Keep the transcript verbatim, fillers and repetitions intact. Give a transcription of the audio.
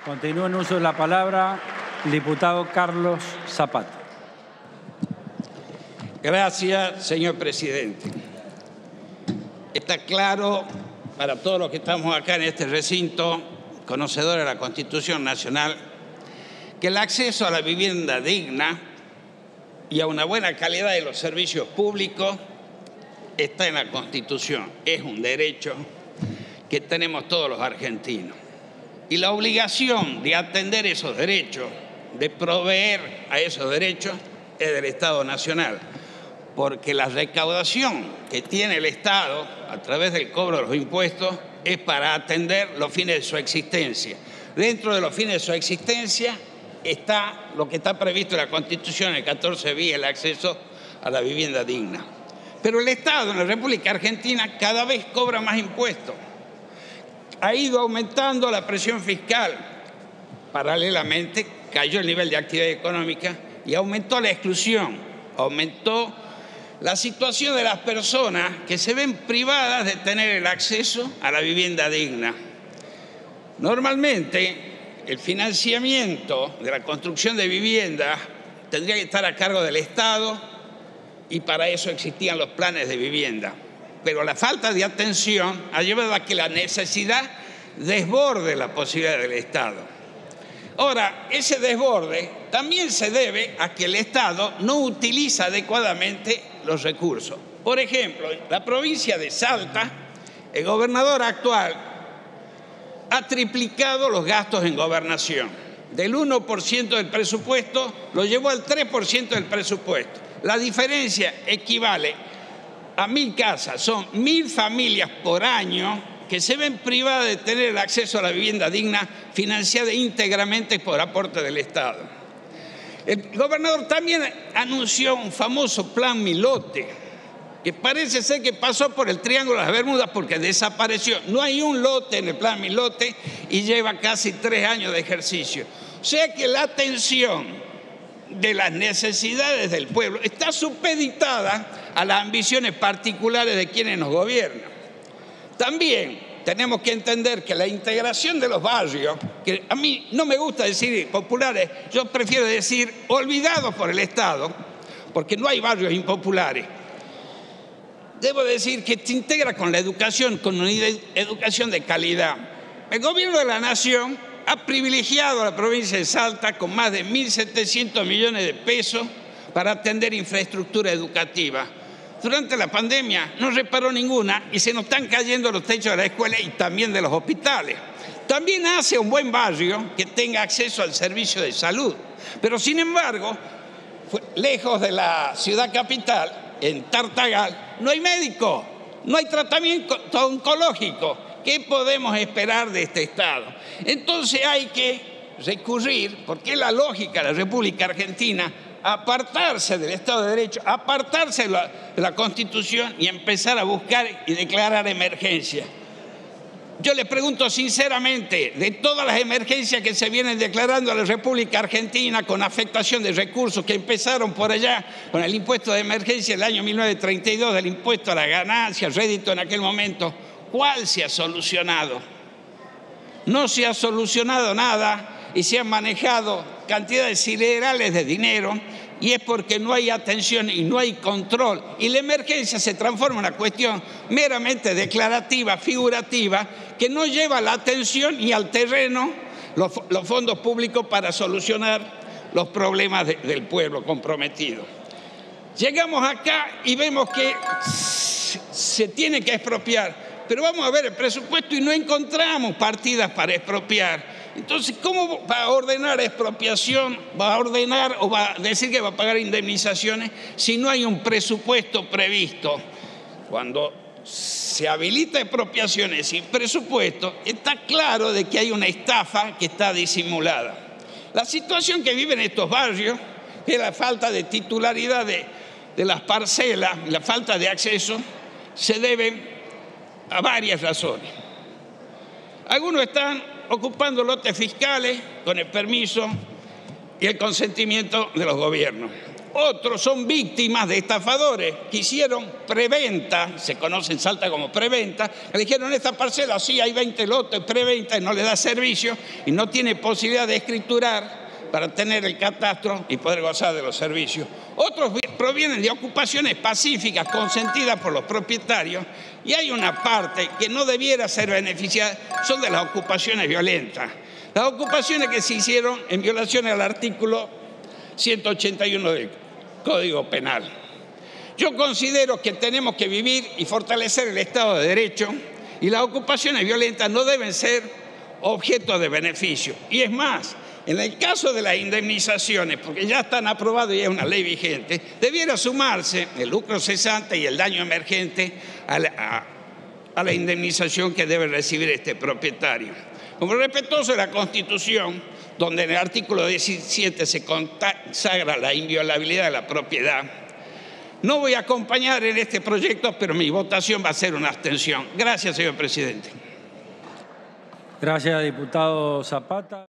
Continúa en uso de la palabra el diputado Carlos Zapata. Gracias, señor presidente. Está claro para todos los que estamos acá en este recinto, conocedores de la Constitución Nacional, que el acceso a la vivienda digna y a una buena calidad de los servicios públicos está en la Constitución. Es un derecho que tenemos todos los argentinos. Y la obligación de atender esos derechos, de proveer a esos derechos, es del Estado Nacional. Porque la recaudación que tiene el Estado a través del cobro de los impuestos es para atender los fines de su existencia. Dentro de los fines de su existencia está lo que está previsto en la Constitución, el catorce bis, el acceso a la vivienda digna. Pero el Estado en la República Argentina cada vez cobra más impuestos. Ha ido aumentando la presión fiscal. Paralelamente cayó el nivel de actividad económica y aumentó la exclusión, aumentó la situación de las personas que se ven privadas de tener el acceso a la vivienda digna. Normalmente, el financiamiento de la construcción de viviendas tendría que estar a cargo del Estado y para eso existían los planes de vivienda. Pero la falta de atención ha llevado a que la necesidad desborde la posibilidad del Estado. Ahora, ese desborde también se debe a que el Estado no utiliza adecuadamente los recursos. Por ejemplo, en la provincia de Salta, el gobernador actual ha triplicado los gastos en gobernación. Del uno por ciento del presupuesto lo llevó al tres por ciento del presupuesto. La diferencia equivale a mil casas, son mil familias por año que se ven privadas de tener el acceso a la vivienda digna financiada íntegramente por aporte del Estado. El gobernador también anunció un famoso plan Milote, que parece ser que pasó por el Triángulo de las Bermudas porque desapareció. No hay un lote en el plan Milote y lleva casi tres años de ejercicio. O sea que la atención de las necesidades del pueblo está supeditada a las ambiciones particulares de quienes nos gobiernan. También tenemos que entender que la integración de los barrios, que a mí no me gusta decir populares, yo prefiero decir olvidados por el Estado, porque no hay barrios impopulares. Debo decir que se integra con la educación, con una educación de calidad. El gobierno de la Nación ha privilegiado a la provincia de Salta con más de mil setecientos millones de pesos para atender infraestructura educativa. Durante la pandemia no reparó ninguna y se nos están cayendo los techos de la escuela y también de los hospitales. También hace un buen barrio que tenga acceso al servicio de salud. Pero sin embargo, lejos de la ciudad capital, en Tartagal, no hay médico, no hay tratamiento oncológico. ¿Qué podemos esperar de este Estado? Entonces hay que recurrir, porque es la lógica de la República Argentina, apartarse del Estado de Derecho, apartarse de la, de la Constitución y empezar a buscar y declarar emergencia. Yo les pregunto sinceramente, de todas las emergencias que se vienen declarando a la República Argentina con afectación de recursos que empezaron por allá con el impuesto de emergencia del año mil novecientos treinta y dos, del impuesto a la ganancia, el rédito en aquel momento, ¿cuál se ha solucionado? No se ha solucionado nada y se han manejado cantidades siderales de dinero y es porque no hay atención y no hay control. Y la emergencia se transforma en una cuestión meramente declarativa, figurativa, que no lleva la atención ni al terreno los, los fondos públicos para solucionar los problemas de, del pueblo comprometido. Llegamos acá y vemos que se tiene que expropiar, pero vamos a ver el presupuesto y no encontramos partidas para expropiar. Entonces, ¿cómo va a ordenar expropiación? ¿Va a ordenar o va a decir que va a pagar indemnizaciones si no hay un presupuesto previsto? Cuando se habilita expropiaciones sin presupuesto, está claro de que hay una estafa que está disimulada. La situación que viven estos barrios es la falta de titularidad de, de las parcelas, la falta de acceso, se debe a varias razones. Algunos están ocupando lotes fiscales con el permiso y el consentimiento de los gobiernos. Otros son víctimas de estafadores que hicieron preventa, se conoce en Salta como preventa, que dijeron: esta parcela sí hay veinte lotes, preventa, y no le da servicio y no tiene posibilidad de escriturar para tener el catastro y poder gozar de los servicios. Otros provienen de ocupaciones pacíficas consentidas por los propietarios, y hay una parte que no debiera ser beneficiada, son de las ocupaciones violentas. Las ocupaciones que se hicieron en violación al artículo ciento ochenta y uno del Código Penal. Yo considero que tenemos que vivir y fortalecer el Estado de Derecho, y las ocupaciones violentas no deben ser objeto de beneficio. Y es más, en el caso de las indemnizaciones, porque ya están aprobadas y es una ley vigente, debiera sumarse el lucro cesante y el daño emergente a la, a, a la indemnización que debe recibir este propietario. Como respetuoso de la Constitución, donde en el artículo diecisiete se consagra la inviolabilidad de la propiedad, no voy a acompañar en este proyecto, pero mi votación va a ser una abstención. Gracias, señor presidente. Gracias, diputado Zapata.